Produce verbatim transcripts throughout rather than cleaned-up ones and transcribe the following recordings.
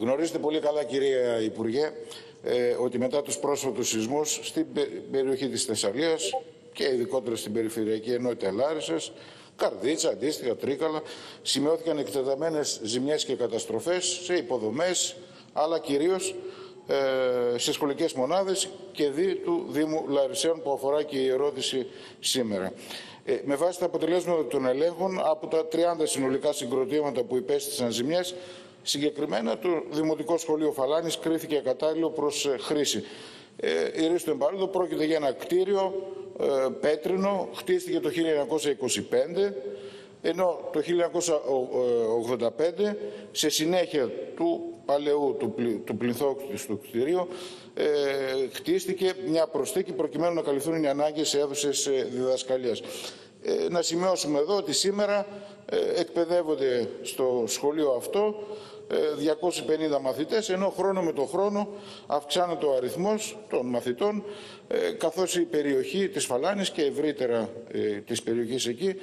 Γνωρίζετε πολύ καλά, κυρία Υπουργέ, ε, ότι μετά τους πρόσφατους σεισμούς στην περιοχή της Θεσσαλίας και ειδικότερα στην περιφερειακή ενότητα Λάρισσας, Καρδίτσα, αντίστοιχα, Τρίκαλα, σημειώθηκαν εκτεταμένες ζημιές και καταστροφές σε υποδομές, αλλά κυρίως ε, σε σχολικές μονάδες και δι του Δήμου Λαρισαίων, που αφορά και η ερώτηση σήμερα. Ε, με βάση τα αποτελέσματα των ελέγχων, από τα τριάντα συνολικά συγκροτήματα που υπέστησαν ζημιές, συγκεκριμένα το Δημοτικό Σχολείο Φαλάνης κρίθηκε ακατάλληλο προς ε, χρήση. Ε, η ρίση του εμπάρδου πρόκειται για ένα κτίριο ε, πέτρινο, χτίστηκε το χίλια εννιακόσια είκοσι πέντε, ενώ το χίλια εννιακόσια ογδόντα πέντε, σε συνέχεια του παλαιού, του, πλη, του πληθόκτητου κτηρίου, ε, χτίστηκε μια προσθήκη προκειμένου να καλυφθούν οι ανάγκες σε αίθουσες διδασκαλίας. Ε, να σημειώσουμε εδώ ότι σήμερα ε, εκπαιδεύονται στο σχολείο αυτό διακόσιοι πενήντα μαθητές, ενώ χρόνο με το χρόνο αυξάνεται ο αριθμός των μαθητών, καθώς η περιοχή της Φαλάνης και ευρύτερα της περιοχής εκεί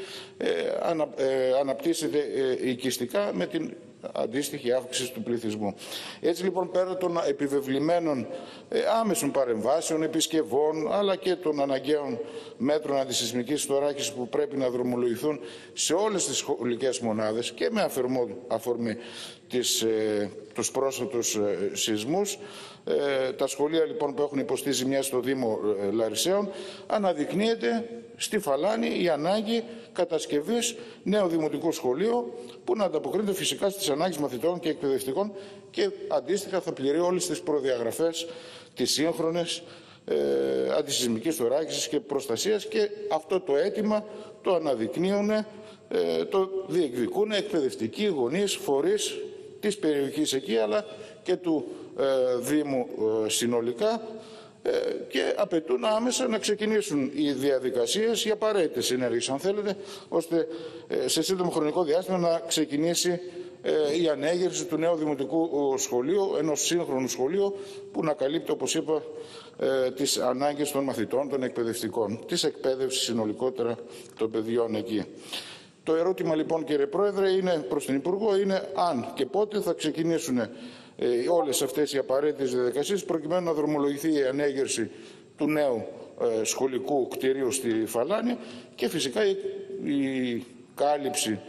αναπτύσσεται οικιστικά με την αντίστοιχη αύξηση του πληθυσμού. Έτσι λοιπόν, πέρα των επιβεβλημένων άμεσων παρεμβάσεων, επισκευών, αλλά και των αναγκαίων μέτρων αντισυσμικής θωράκισης που πρέπει να δρομολογηθούν σε όλες τις σχολικές μονάδες και με αφορμή τις, ε, τους πρόσφατους ε, σεισμούς, ε, τα σχολεία λοιπόν που έχουν υποστεί ζημιά στο Δήμο ε, Λαρισαίων, αναδεικνύεται στη Φαλάνη η ανάγκη κατασκευής νέου δημοτικού σχολείου που να ανταποκρίνεται φυσικά στις ανάγκες μαθητών και εκπαιδευτικών και αντίστοιχα θα πληρεί όλες τις προδιαγραφές τις σύγχρονες ε, αντισυσμικής θωράκισης και προστασίας, και αυτό το αίτημα το αναδεικνύουν, ε, το διεκδικούν εκπαιδευτικοί, γονείς, φορείς της περιοχής εκεί, αλλά και του ε, Δήμου ε, συνολικά, ε, και απαιτούν άμεσα να ξεκινήσουν οι διαδικασίες, οι απαραίτητες ενέργειες, αν θέλετε, ώστε ε, σε σύντομο χρονικό διάστημα να ξεκινήσει ε, η ανέγερση του νέου δημοτικού σχολείου, ενός σύγχρονου σχολείου που να καλύπτει, όπως είπα, ε, τις ανάγκες των μαθητών, των εκπαιδευτικών, της εκπαίδευσης συνολικότερα των παιδιών εκεί. Το ερώτημα λοιπόν, κύριε Πρόεδρε, είναι προς την Υπουργό, είναι αν και πότε θα ξεκινήσουν ε, όλες αυτές οι απαραίτητες διαδικασίες προκειμένου να δρομολογηθεί η ανέγερση του νέου ε, σχολικού κτηρίου στη Φαλάνη και φυσικά η, η κάλυψη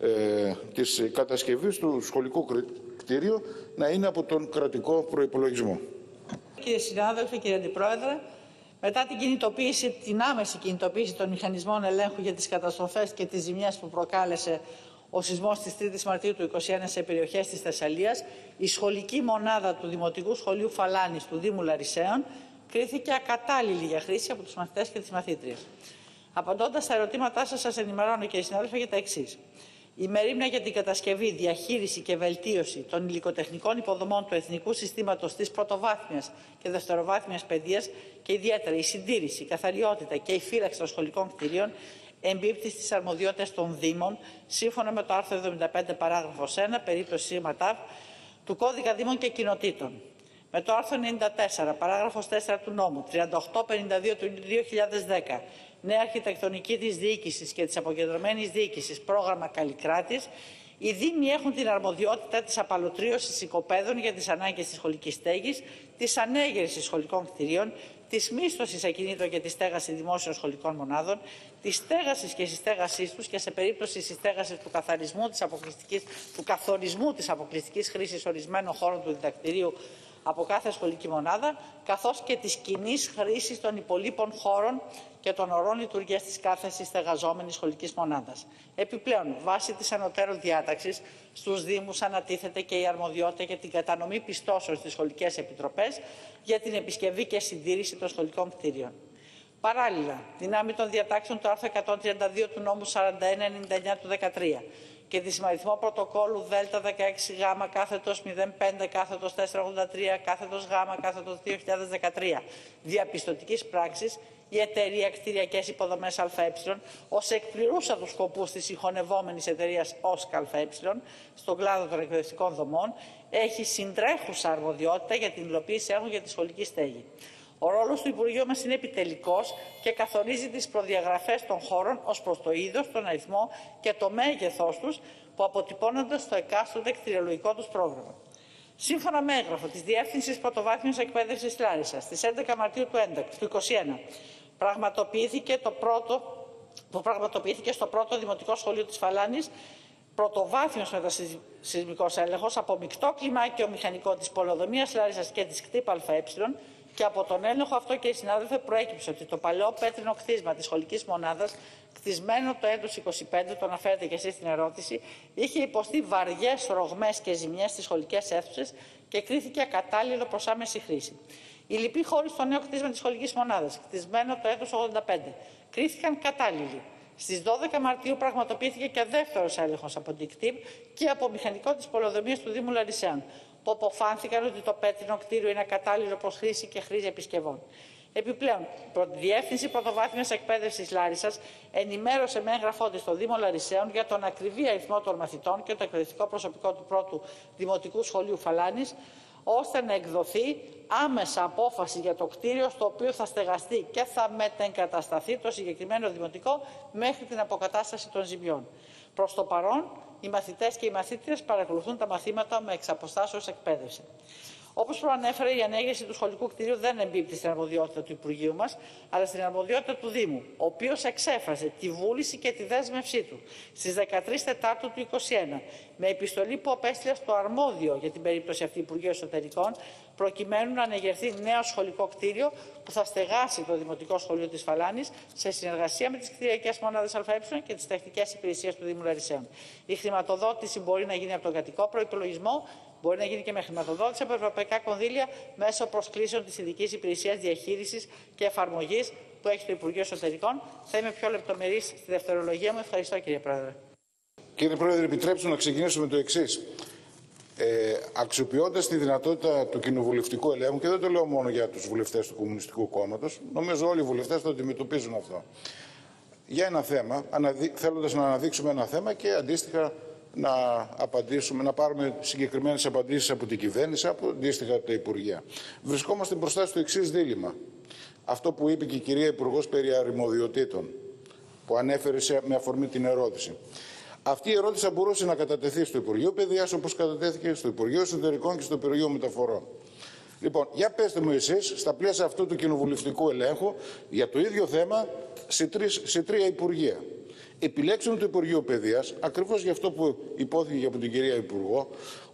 ε, της κατασκευής του σχολικού κτηρίου να είναι από τον κρατικό προϋπολογισμό. Κύριε συνάδελφε, κύριε Αντιπρόεδρε, μετά την κινητοποίηση, την άμεση κινητοποίηση των μηχανισμών ελέγχου για τις καταστροφές και τις ζημιές που προκάλεσε ο σεισμός της τρίτης Μαρτίου του είκοσι ένα σε περιοχές της Θεσσαλίας, η σχολική μονάδα του Δημοτικού Σχολείου Φαλάνης του Δήμου Λαρισαίων κρίθηκε ακατάλληλη για χρήση από τους μαθητές και τις μαθήτριες. Απαντώντας στα ερωτήματά σας, σας ενημερώνω, κύριε συνάδελφε, για τα εξής. Η μερίμνια για την κατασκευή, διαχείριση και βελτίωση των υλικοτεχνικών υποδομών του Εθνικού Συστήματος της Πρωτοβάθμιας και Δευτεροβάθμιας Παιδείας και ιδιαίτερα η συντήρηση, η καθαριότητα και η φύλαξη των σχολικών κτηρίων εμπίπτει στις αρμοδιότητες των Δήμων, σύμφωνα με το άρθρο εβδομήντα πέντε παράγραφος ένα, περίπτωση ΣΥΜΑΤΑΒ, του Κώδικα Δήμων και Κοινοτήτων. Με το άρθρο ενενήντα τέσσερα παράγραφος τέσσερα του νόμου τριάντα οκτώ πενήντα δύο του δύο χιλιάδες δέκα, νέα αρχιτεκτονική της διοίκησης και της αποκεντρωμένης διοίκησης, πρόγραμμα Καλλικράτης, οι Δήμοι έχουν την αρμοδιότητα της απαλωτρίωσης οικοπαίδων για τις ανάγκες της σχολικής στέγης, της ανέγερσης σχολικών κτηρίων, της μίσθωσης ακινήτων και της στέγασης δημόσιων σχολικών μονάδων, της στέγασης και συστέγασής τους και σε περίπτωση συστέγασης του, καθαρισμού της αποκλειστικής, του καθορισμού της αποκλειστικής χρήσης ορισμένων χώρων του διδακτηρίου από κάθε σχολική μονάδα, καθώς και της κοινής χρήσης των υπολείπων χώρων και των ορών λειτουργίας της κάθε συστεγαζόμενης σχολικής μονάδας. Επιπλέον, βάσει της ανωτέρου διάταξης, στους Δήμους ανατίθεται και η αρμοδιότητα για την κατανομή πιστώσεων στις σχολικές επιτροπές για την επισκευή και συντήρηση των σχολικών κτίριων. Παράλληλα, δυνάμει των διατάξεων του άρθρου εκατόν τριάντα δύο του νόμου σαράντα ένα ενενήντα εννιά του δεκατρία και τη συμμαριθμό πρωτοκόλλου Δ δεκαέξι Γ κάθετος μηδέν πέντε κάθετος τετρακόσια ογδόντα τρία κάθετος Γ κάθετος δύο χιλιάδες δεκατρία διαπιστωτικής πράξης, η εταιρεία Κτηριακές Υποδομές ΑΕ, ως εκπληρούσα τους σκοπούς της συγχωνευόμενης εταιρείας ΟΣΚ ΑΕ στον κλάδο των εκπαιδευτικών δομών, έχει συντρέχουσα αρμοδιότητα για την υλοποίηση έργων για τη σχολική στέγη. Ο ρόλος του Υπουργείου μας είναι επιτελικός και καθορίζει τις προδιαγραφές των χώρων ως προς το είδος, τον αριθμό και το μέγεθός τους που αποτυπώνονται στο εκάστοτε κτηριολογικό τους πρόγραμμα. Σύμφωνα με έγγραφο της Διεύθυνσης Πρωτοβάθμιας Εκπαίδευσης Λάρισσας, στις έντεκα Μαρτίου του είκοσι ένα, πραγματοποιήθηκε το πρώτο, που πραγματοποιήθηκε στο πρώτο Δημοτικό Σχολείο της Φαλάνης πρωτοβάθμιος μετασυσμικός έλεγχος από μεικτό κλιμάκιο μηχανικό της Πολεοδομίας Λάρισσας και της ΚΤΥΠ ΑΕ, και από τον έλεγχο αυτό, και οι συνάδελφοι, προέκυψε ότι το παλαιό πέτρινο κτίσμα της σχολικής μονάδας, κτισμένο το έτος είκοσι πέντε, το αναφέρετε και εσείς στην ερώτηση, είχε υποστεί βαριές ρογμές και ζημιές στις σχολικές αίθουσες και κρίθηκε ακατάλληλο προς άμεση χρήση. Οι λοιποί χώροι στο νέο κτίσμα της σχολικής μονάδας, κτισμένο το έτος ογδόντα πέντε, κρίθηκαν κατάλληλοι. Στις δώδεκα Μαρτίου πραγματοποιήθηκε και δεύτερος έλεγχος από την ΚΤΥΠ και από μηχανικό της Πολεοδομίας του Δήμου Λαρισαίων, που αποφάνθηκαν ότι το πέτρινο κτίριο είναι κατάλληλο προς χρήση και χρήση επισκευών. Επιπλέον, η Διεύθυνση Πρωτοβάθμιας Εκπαίδευσης Λάρισσας ενημέρωσε με έγγραφό της στο Δήμο Λαρισαίων για τον ακριβή αριθμό των μαθητών και το εκπαιδευτικό προσωπικό του πρώτου Δημοτικού Σχολείου Φαλάνης, ώστε να εκδοθεί άμεσα απόφαση για το κτίριο στο οποίο θα στεγαστεί και θα μετεγκατασταθεί το συγκεκριμένο δημοτικό μέχρι την αποκατάσταση των ζημιών. Προς το παρόν, οι μαθητές και οι μαθήτριες παρακολουθούν τα μαθήματα με εξαποστάσεως εκπαίδευση. Όπως προανέφερε, η ανέγερση του σχολικού κτηρίου δεν εμπίπτει στην αρμοδιότητα του Υπουργείου μας, αλλά στην αρμοδιότητα του Δήμου, ο οποίος εξέφρασε τη βούληση και τη δέσμευσή του στις δεκατρείς Τετάρτου του είκοσι ένα, με επιστολή που απέστειλε στο αρμόδιο για την περίπτωση αυτή Υπουργείο Εσωτερικών, προκειμένου να ανεγερθεί νέο σχολικό κτίριο που θα στεγάσει το Δημοτικό Σχολείο της Φαλάνης σε συνεργασία με τις κτηριακές μονάδες ΑΕ και τις τεχνικές υπηρεσίες του Δήμου Λαρισαίων. Η χρηματοδότηση μπορεί να γίνει από τον κρατικό προϋπολογισμό, μπορεί να γίνει και με χρηματοδότηση από ευρωπαϊκά κονδύλια μέσω προσκλήσεων της Ειδικής Υπηρεσίας Διαχείρισης και Εφαρμογής που έχει το Υπουργείο Εσωτερικών. Θα είμαι πιο λεπτομερής στη δευτερολογία μου. Ευχαριστώ, κύριε Πρόεδρε. Κύριε Πρόεδρε, επιτρέψτε να ξεκινήσουμε το εξής. Ε, αξιοποιώντας τη δυνατότητα του κοινοβουλευτικού ελέγχου, και δεν το λέω μόνο για τους βουλευτές του Κομμουνιστικού Κόμματος, νομίζω όλοι οι βουλευτές το αντιμετωπίζουν αυτό. Για ένα θέμα, αναδει... θέλοντας να αναδείξουμε ένα θέμα και αντίστοιχα να απαντήσουμε, να πάρουμε συγκεκριμένες απαντήσεις από την κυβέρνηση, από αντίστοιχα τα Υπουργεία. Βρισκόμαστε μπροστά στο εξής δίλημμα. Αυτό που είπε και η κυρία Υπουργός περί αρμοδιοτήτων, που ανέφερε σε, με αφορμή την ερώτηση. Αυτή η ερώτηση θα μπορούσε να κατατεθεί στο Υπουργείο Παιδείας, όπως κατατέθηκε στο Υπουργείο Εσωτερικών και στο Υπουργείο Μεταφορών. Λοιπόν, για πέστε μου εσείς, στα πλαίσια αυτού του κοινοβουλευτικού ελέγχου, για το ίδιο θέμα, σε, τρεις, σε τρία Υπουργεία. Επιλέξουμε το Υπουργείο Παιδείας, ακριβώς για αυτό που υπόθηκε από την κυρία Υπουργό,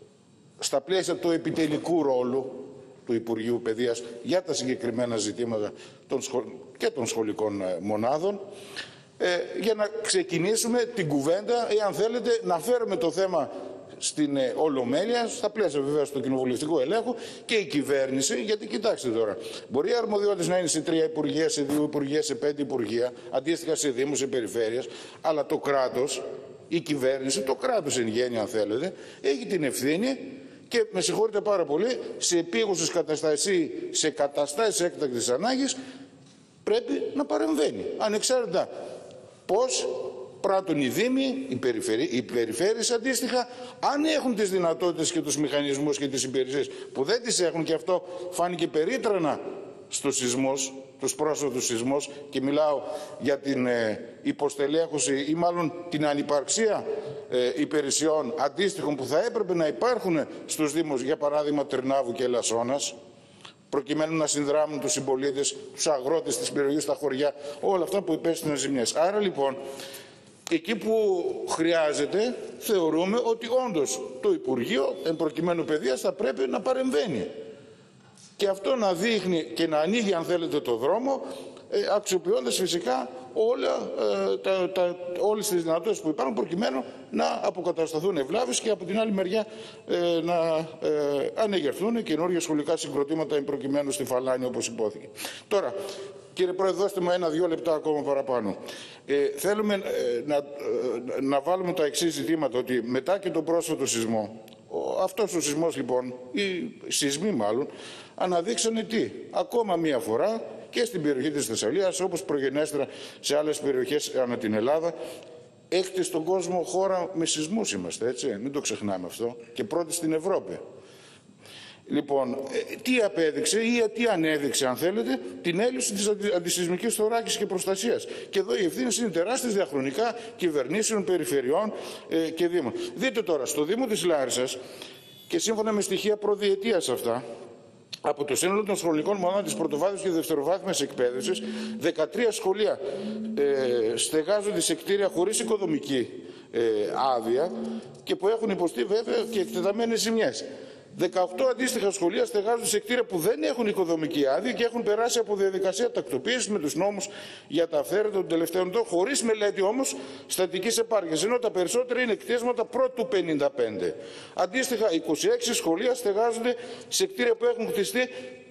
στα πλαίσια του επιτελικού ρόλου του Υπουργείου Παιδείας για τα συγκεκριμένα ζητήματα των σχολ... και των σχολικών μονάδων, ε, για να ξεκινήσουμε την κουβέντα, ή αν θέλετε, να φέρουμε το θέμα στην ε, Ολομέλεια, στα πλαίσια βεβαίως του κοινοβουλευτικού ελέγχου, και η κυβέρνηση, γιατί κοιτάξτε τώρα, μπορεί οι αρμοδιότητες να είναι σε τρία υπουργεία, σε δύο υπουργεία, σε πέντε υπουργεία, αντίστοιχα σε δήμους, σε περιφέρειες, αλλά το κράτος, η κυβέρνηση, το κράτος εν γέννη αν θέλετε, έχει την ευθύνη και, με συγχωρείτε πάρα πολύ, σε επίγουσες καταστάσεις ή σε καταστάσεις έκτακτης ανάγκης πρέπει να παρεμβαίνει, ανεξάρτητα πώς πράττουν οι Δήμοι, οι, περιφερει... οι περιφέρειες αντίστοιχα, αν έχουν τις δυνατότητες και τους μηχανισμούς και τις υπηρεσίες που δεν τις έχουν, και αυτό φάνηκε περίτρανα στο σεισμός, τους πρόσφατους σεισμούς, και μιλάω για την ε, υποστελέχωση ή μάλλον την ανυπαρξία ε, υπηρεσιών αντίστοιχων που θα έπρεπε να υπάρχουν στους Δήμους, για παράδειγμα Τρινάβου και Λασσώνας, προκειμένου να συνδράμουν τους συμπολίτες, τους αγρότες της περιοχής, στα χωριά, όλα αυτά που υπέστησαν ζημιές. Άρα λοιπόν, εκεί που χρειάζεται, θεωρούμε ότι όντως το Υπουργείο, εν προκειμένου Παιδείας, θα πρέπει να παρεμβαίνει. Και αυτό να δείχνει και να ανοίγει, αν θέλετε, το δρόμο, ε, αξιοποιώντας φυσικά όλα, ε, τα, τα, όλες τις δυνατότητες που υπάρχουν, προκειμένου να αποκατασταθούν ευλάβεις και από την άλλη μεριά ε, να ε, ανεγερθούν καινούργια σχολικά συγκροτήματα, εν προκειμένου στη Φαλάνη, όπως υπόθηκε. Τώρα, κύριε Πρόεδρε, δώστε μου ένα-δύο λεπτά ακόμα παραπάνω. Ε, θέλουμε ε, να, ε, να βάλουμε τα εξής ζητήματα, ότι μετά και τον πρόσφατο σεισμό, ο, αυτός ο σεισμός λοιπόν, οι σεισμοί μάλλον, αναδείξανε τι, ακόμα μία φορά και στην περιοχή της Θεσσαλίας, όπως προγενέστερα σε άλλες περιοχές ανά την Ελλάδα, έχετε στον κόσμο χώρα με σεισμούς είμαστε, έτσι, μην το ξεχνάμε αυτό, και πρώτη στην Ευρώπη. Λοιπόν, τι απέδειξε ή τι ανέδειξε, αν θέλετε, την έλλειψη της αντισεισμικής θωράκισης και προστασίας. Και εδώ οι ευθύνες είναι τεράστιες διαχρονικά κυβερνήσεων, περιφερειών ε, και δήμων. Δείτε τώρα, στο Δήμο της Λάρισσας, Και σύμφωνα με στοιχεία προδιετίας αυτά, από το σύνολο των σχολικών μονάδων της πρωτοβάθμιας και δευτεροβάθμιας εκπαίδευσης, δεκατρία σχολεία ε, στεγάζονται σε κτίρια χωρίς οικοδομική ε, άδεια και που έχουν υποστεί βέβαια και εκτεταμένες ζημιές. δεκαοκτώ αντίστοιχα σχολεία στεγάζονται σε κτίρια που δεν έχουν οικοδομική άδεια και έχουν περάσει από διαδικασία τακτοποίησης με τους νόμους για τα αυθαίρετα των τελευταίων ετών, χωρίς μελέτη όμως στατικής επάρκειας, ενώ τα περισσότερα είναι κτίσματα πρώτου πενήντα πέντε. Αντίστοιχα, είκοσι έξι σχολεία στεγάζονται σε κτίρια που έχουν χτιστεί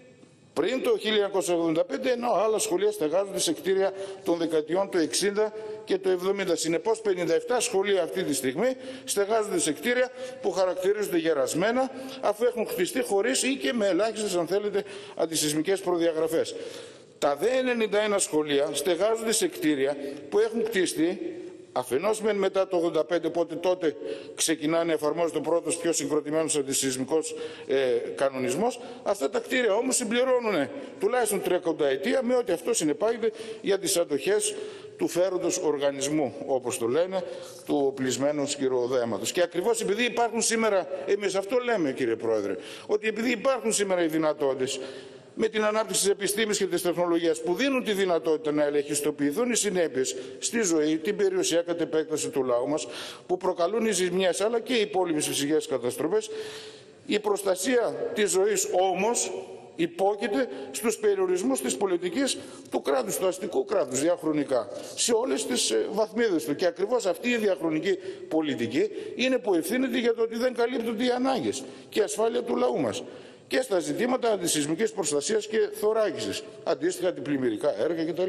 πριν το χίλια εννιακόσια ογδόντα πέντε, ενώ άλλα σχολεία στεγάζονται σε κτίρια των δεκαετιών του εξήντα και του εβδομήντα. Συνεπώς, πενήντα επτά σχολεία αυτή τη στιγμή στεγάζονται σε κτίρια που χαρακτηρίζονται γερασμένα, αφού έχουν χτιστεί χωρίς ή και με ελάχιστες, αν θέλετε, αντισυσμικές προδιαγραφές. Τα δε ενενήντα ένα σχολεία στεγάζονται σε κτίρια που έχουν κτιστεί αφενός μεν μετά το ογδόντα πέντε, οπότε τότε ξεκινά να εφαρμόζεται ο πρώτος πιο συγκροτημένος αντισυσμικός ε, κανονισμός. Αυτά τα κτίρια όμως συμπληρώνουν τουλάχιστον τριακονταετία με ό,τι αυτό συνεπάγεται για τις αντοχές του φέροντος οργανισμού, όπως το λένε, του οπλισμένου σκυροδέματος. Και ακριβώς επειδή υπάρχουν σήμερα, εμείς αυτό λέμε κύριε Πρόεδρε, ότι επειδή υπάρχουν σήμερα οι δυνατότητες με την ανάπτυξη της επιστήμης και της τεχνολογίας που δίνουν τη δυνατότητα να ελεγχιστοποιηθούν οι συνέπειες στη ζωή, την περιουσία κατ' επέκταση του λαού μας, που προκαλούν οι ζημιές αλλά και οι υπόλοιπες φυσικές καταστροφές, η προστασία της ζωής όμως υπόκειται στους περιορισμούς της πολιτικής του κράτους, του αστικού κράτους διαχρονικά, σε όλες τις βαθμίδες του. Και ακριβώς αυτή η διαχρονική πολιτική είναι που ευθύνεται για το ότι δεν καλύπτονται οι ανάγκες και η ασφάλεια του λαού μας και στα ζητήματα αντισυσμικής προστασίας και θωράκισης, αντίστοιχα αντιπλημμυρικά έργα κτλ.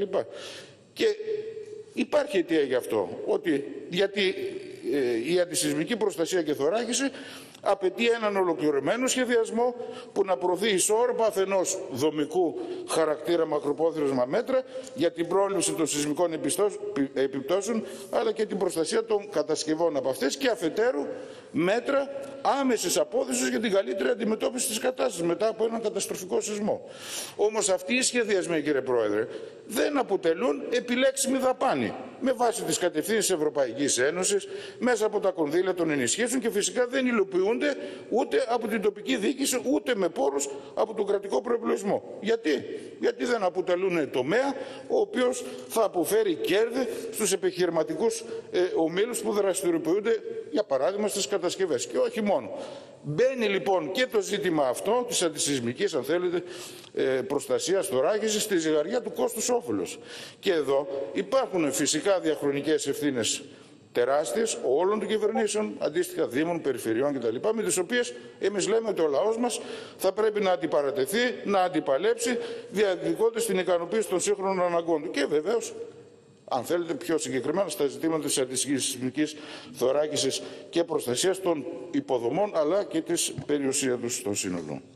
Και υπάρχει αιτία γι' αυτό, ότι, γιατί ε, η αντισυσμική προστασία και θωράκιση απαιτεί έναν ολοκληρωμένο σχεδιασμό που να προωθεί ισόρροπα αφενός δομικού χαρακτήρα μακροπρόθεσμα μέτρα για την πρόληψη των σεισμικών επιπτώσεων, αλλά και την προστασία των κατασκευών από αυτές, και αφετέρου μέτρα άμεσης απόδοσης για την καλύτερη αντιμετώπιση της κατάστασης μετά από έναν καταστροφικό σεισμό. Όμως αυτοί οι σχεδιασμοί, κύριε Πρόεδρε, δεν αποτελούν επιλέξιμη δαπάνη με βάση τις κατευθύνσεις της Ευρωπαϊκής Ένωσης μέσα από τα κονδύλια των ενισχύσεων και φυσικά δεν υλοποιούνται ούτε από την τοπική διοίκηση ούτε με πόρους από τον κρατικό προϋπολογισμό. Γιατί? Γιατί δεν αποτελούν τομέα ο οποίος θα αποφέρει κέρδη στους επιχειρηματικούς ε, ομίλους που δραστηριοποιούνται, για παράδειγμα, στις κατασκευές. Και όχι μόνο. Μπαίνει λοιπόν και το ζήτημα αυτό της αντισυσμικής, αν θέλετε, προστασίας θωράκισης στη ζυγαριά του κόστους όφελος. Και εδώ υπάρχουν φυσικά διαχρονικές ευθύνες τεράστιες όλων των κυβερνήσεων, αντίστοιχα δήμων, περιφερειών κτλ., με τις οποίες εμείς λέμε ότι ο λαός μας θα πρέπει να αντιπαρατεθεί, να αντιπαλέψει, διεκδικώντας την ικανοποίηση των σύγχρονων αναγκών του. Και βεβαίως, αν θέλετε πιο συγκεκριμένα, στα ζητήματα της αντισυσμικής θωράκισης και προστασίας των υποδομών αλλά και της περιουσίας τους στο σύνολο.